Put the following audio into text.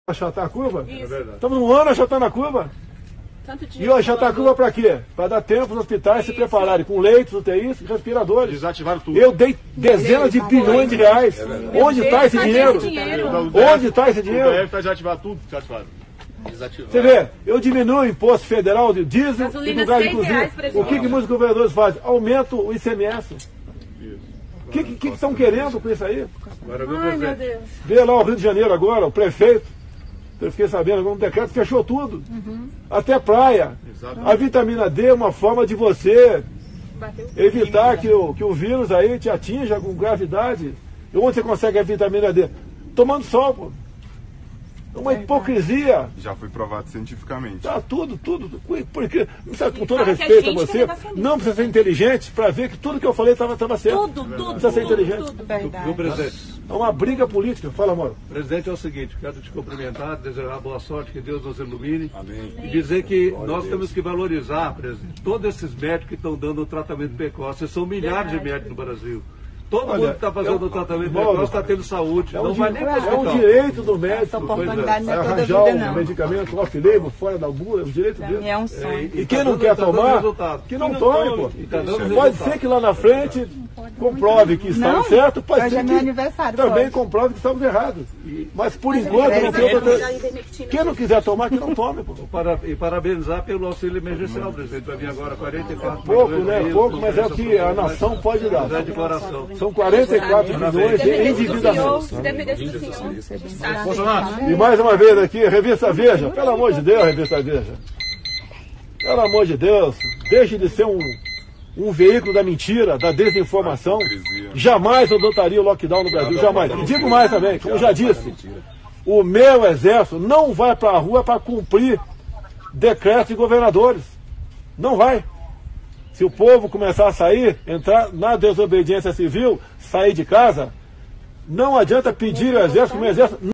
achatar a curva? Isso. Estamos um ano achatando a curva. E achatar a curva para quê? Para dar tempo os hospitais se prepararem com leitos, UTIs e respiradores. Desativaram tudo. Eu dei dezenas de bilhões de reais. Onde está esse dinheiro? Onde está esse dinheiro? O DF desativar tudo, desativaram. Você vê, eu diminuo o imposto federal de diesel e do gás de cozinha. O que muitos governadores fazem? Aumentam o ICMS. O que estão querendo com isso aí? Ai, meu Deus. Vê lá o Rio de Janeiro agora, o prefeito. Eu fiquei sabendo, agora um decreto fechou tudo. Até praia. Exatamente. A vitamina D é uma forma de você evitar que o vírus aí te atinja com gravidade. E onde você consegue a vitamina D? Tomando sol, pô. É uma hipocrisia. Já foi provado cientificamente. Tá tudo. Porque, com todo respeito a você, não precisa ser inteligente para ver que tudo que eu falei estava certo. Não precisa ser inteligente. Viu, presidente? É uma briga política. Fala, amor. Presidente, é o seguinte, quero te cumprimentar, desejar boa sorte, que Deus nos ilumine. Amém. E dizer que nós temos que valorizar, presidente, todos esses médicos que estão dando o tratamento precoce. São milhares de médicos no Brasil. Todo mundo que está fazendo o tratamento precoce está tendo saúde. Não vai nem para o hospital. É um direito do médico. Essa oportunidade não é toda arranjar vida, um não. medicamento off-label, fora da bula, é um direito dele. É um sonho. E quem não quer tomar, que não tome, pô. Pode ser que lá na frente comprove que estava certo, pode hoje ser é meu que aniversário, também pode. comprove que estamos errados. Mas por enquanto não tem outra. Quem não quiser tomar, que não tome, pô. E parabenizar pelo auxílio emergencial, presidente. Vai vir agora 44 Pouco, milhões né? de Pouco, euros, mas é o que a nação pode dar. de coração. São 44 milhões de endividamento. E mais uma vez aqui, Revista Veja. Pelo amor de Deus, Revista Veja. Pelo amor de Deus, deixe de ser um veículo da mentira, da desinformação. Jamais eu adotaria o lockdown no Brasil, jamais. E digo mais também, como eu já disse, o meu exército não vai para a rua para cumprir decretos de governadores. Não vai. Se o povo começar a sair, entrar na desobediência civil, sair de casa, não adianta pedir ao exército, como o exército